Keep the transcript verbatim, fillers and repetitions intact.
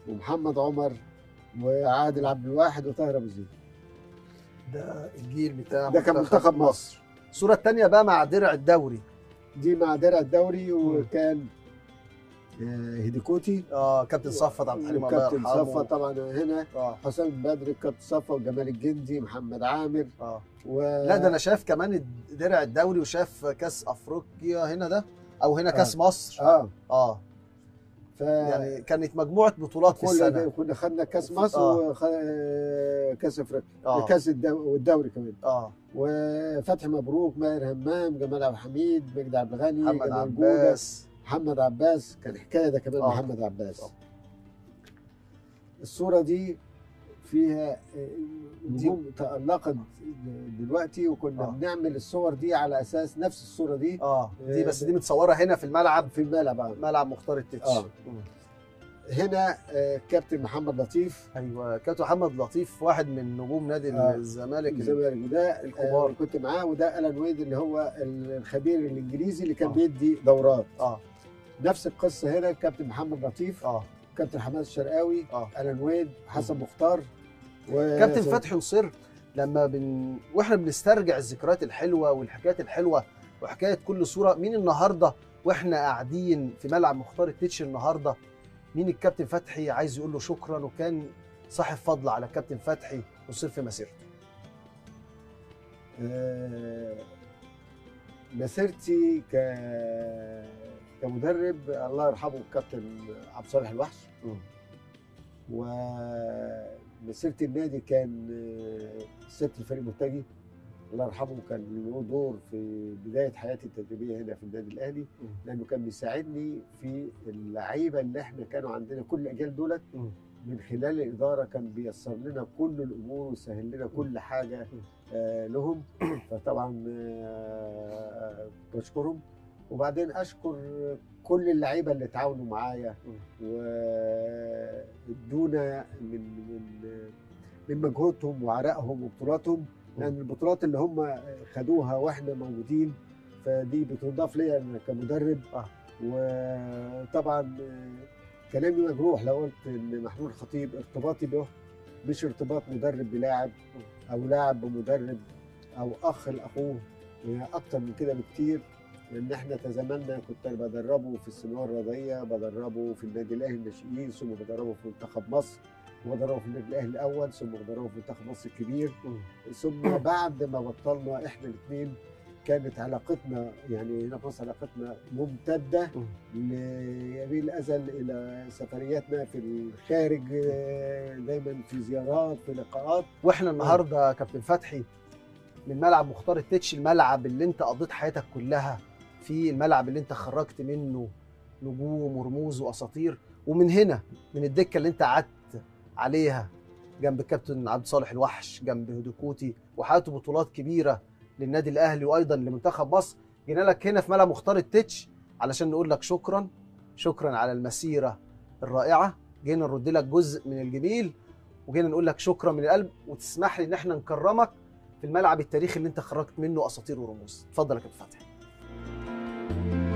ومحمد عمر وعادل عبد الواحد وطاهر ابو زيد. ده الجيل بتاع ده كان منتخب مصر. الصوره الثانيه بقى مع درع الدوري. دي مع درع الدوري، وكان هديكوتي اه كابتن صفت عبد الحليم الله يرحمه. كابتن صفت طبعا هنا. اه حسام بدري، كابتن صفت، وجمال الجندي، محمد عامر. اه و... لا ده انا شايف كمان درع الدوري وشاف كاس افريقيا هنا ده، او هنا كاس آه. مصر. اه اه ف... يعني كانت مجموعه بطولات في السنه. كنا خدنا كاس مصر آه. وكاس افريقيا. آه. كاس الدو... والدوري كمان. اه وفتحي مبروك، ماهر همام، جمال عبد الحميد، مجدي عبد الغني، محمد جمال عباس، محمد عباس كان حكايه ده كمان. آه. محمد عباس. آه. الصوره دي فيها نجوم تألقت دلوقتي، وكنا آه. بنعمل الصور دي على اساس نفس الصوره دي. اه دي بس دي متصوره هنا في الملعب، في الملعب. آه. ملعب مختار التتش. آه. هنا آه، كابتن محمد لطيف. ايوه كابتن محمد لطيف واحد من نجوم نادي آه. الزمالك الزمالك ده الكبار. آه كنت معاه. وده ألان ويد اللي هو الخبير الانجليزي اللي كان آه. بيدي دورات. اه نفس القصه هنا. كابتن محمد لطيف، اه كابتن حماد الشرقاوي، اه ألان ويد، حسن مختار، و... كابتن فتحي نصير. لما بن واحنا بنسترجع الذكريات الحلوه والحكايات الحلوه وحكايه كل صوره، مين النهارده واحنا قاعدين في ملعب مختار التتش النهارده مين الكابتن فتحي عايز يقول له شكرا وكان صاحب فضل على الكابتن فتحي نصير في مسيرته؟ آه، مسيرتي ك كمدرب الله يرحمه الكابتن عبد الصالح الوحش. م. ومسيرتي النادي كان سيادة الفريق مرتجي الله يرحمه، كان له دور في بدايه حياتي التدريبيه هنا في النادي الاهلي، لانه كان بيساعدني في اللعيبه اللي احنا كانوا عندنا كل الاجيال دولت. من خلال الاداره كان بيسر لنا كل الامور ويسهل لنا كل حاجه آه لهم. فطبعا آه بشكرهم. وبعدين اشكر كل اللعيبه اللي تعاونوا معايا وادونا من من من مجهودهم وعرقهم وبطولاتهم، لان البطولات اللي هم خدوها واحنا موجودين فدي بتضاف ليا انا كمدرب. آه. وطبعا كلامي مجروح لو قلت ان محمود الخطيب ارتباطي به مش ارتباط مدرب بلاعب او لاعب بمدرب او اخ لاخوه، يعني اكتر من كده بكتير. لان احنا تزامنا، كنت انا بدربه في الثانويه الرياضيه، بدربه في النادي الاهلي الناشئين، ثم بدربه في منتخب مصر، وبدربه في النادي الاهلي الاول، ثم بدربه في منتخب مصر الكبير. ثم بعد ما بطلنا احنا الاثنين كانت علاقتنا يعني هنا في مصر علاقتنا ممتده ليمين الازل الى سفرياتنا في الخارج، دايما في زيارات في لقاءات. واحنا النهارده يا كابتن فتحي من ملعب مختار التتش، الملعب اللي انت قضيت حياتك كلها فيه، الملعب اللي انت خرجت منه نجوم ورموز واساطير، ومن هنا من الدكه اللي انت قعدت عليها جنب الكابتن عبد صالح الوحش، جنب هدوكوتي، وحققت بطولات كبيره للنادي الاهلي وايضا لمنتخب مصر. جينا لك هنا في ملعب مختار التتش علشان نقول لك شكرا، شكرا على المسيره الرائعه. جينا نرد لك جزء من الجميل، وجينا نقول لك شكرا من القلب، وتسمح لي ان احنا نكرمك في الملعب التاريخي اللي انت خرجت منه اساطير ورموز. اتفضل يا كابتن فتحي.